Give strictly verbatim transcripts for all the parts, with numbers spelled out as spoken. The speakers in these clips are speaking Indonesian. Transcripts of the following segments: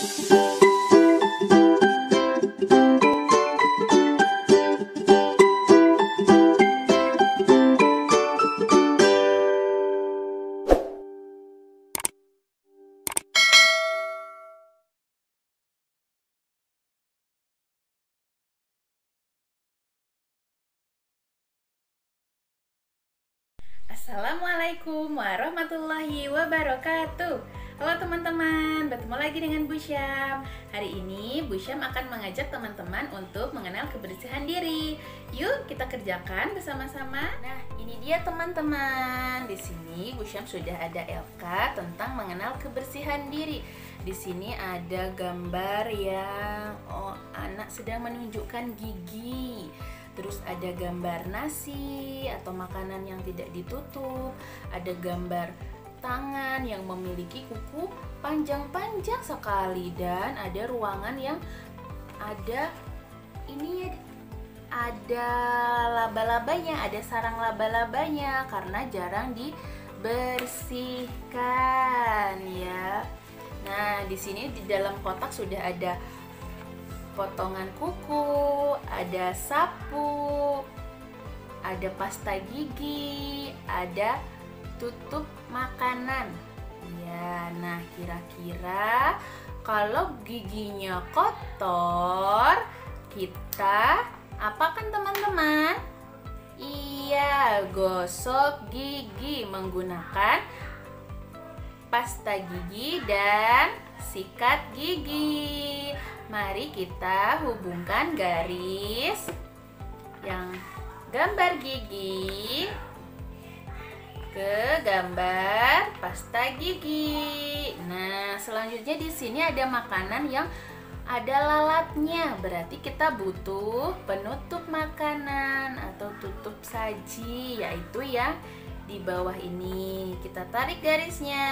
Assalamualaikum warahmatullahi wabarakatuh. Halo teman-teman, bertemu lagi dengan Bu Syam. Hari ini Bu Syam akan mengajak teman-teman untuk mengenal kebersihan diri. Yuk kita kerjakan bersama-sama. Nah, ini dia teman-teman. Di sini Bu Syam sudah ada L K tentang mengenal kebersihan diri. Di sini ada gambar yang oh, anak sedang menunjukkan gigi. Terus ada gambar nasi atau makanan yang tidak ditutup. Ada gambar tangan yang memiliki kuku panjang-panjang sekali. Dan ada ruangan yang ada ini ya, ada laba-labanya, ada sarang laba-labanya karena jarang dibersihkan ya. Nah, di sini di dalam kotak sudah ada potongan kuku, ada sapu, ada pasta gigi, ada tutup makanan. Ya, nah kira-kira kalau giginya kotor, kita apakan teman-teman? Iya, gosok gigi menggunakan pasta gigi dan sikat gigi. Mari kita hubungkan garis yang gambar gigi ke gambar pasta gigi. Nah, selanjutnya di sini ada makanan yang ada lalatnya. Berarti kita butuh penutup makanan atau tutup saji, yaitu yang di bawah ini. Kita tarik garisnya.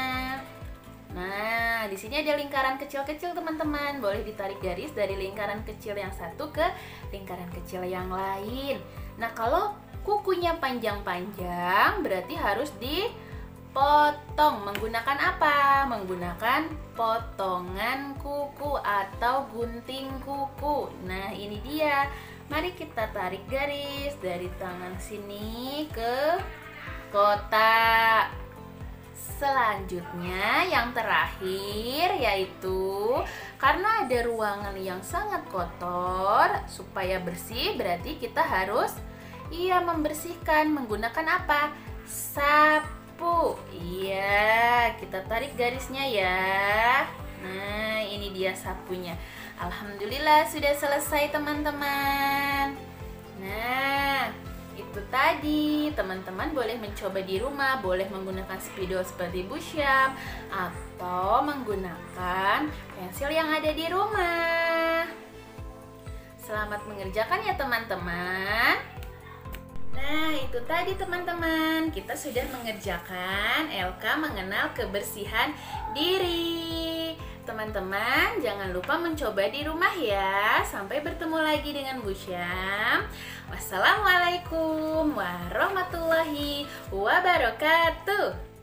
Nah, di sini ada lingkaran kecil-kecil teman-teman. Boleh ditarik garis dari lingkaran kecil yang satu ke lingkaran kecil yang lain. Nah, kalau kukunya panjang-panjang berarti harus dipotong. Menggunakan apa? Menggunakan potongan kuku atau gunting kuku. Nah, ini dia. Mari kita tarik garis dari tangan sini ke kotak. Selanjutnya yang terakhir yaitu karena ada ruangan yang sangat kotor, supaya bersih berarti kita harus iya membersihkan menggunakan apa? Sapu. Iya, kita tarik garisnya ya. Nah, ini dia sapunya. Alhamdulillah sudah selesai teman-teman. Nah, itu tadi, teman-teman boleh mencoba di rumah, boleh menggunakan spidol seperti Bu Syam atau menggunakan pensil yang ada di rumah. Selamat mengerjakan ya teman-teman. Nah, itu tadi teman-teman, kita sudah mengerjakan L K mengenal kebersihan diri. Teman-teman, jangan lupa mencoba di rumah ya. Sampai bertemu lagi dengan Bu Syam. Wassalamualaikum warahmatullahi wabarakatuh.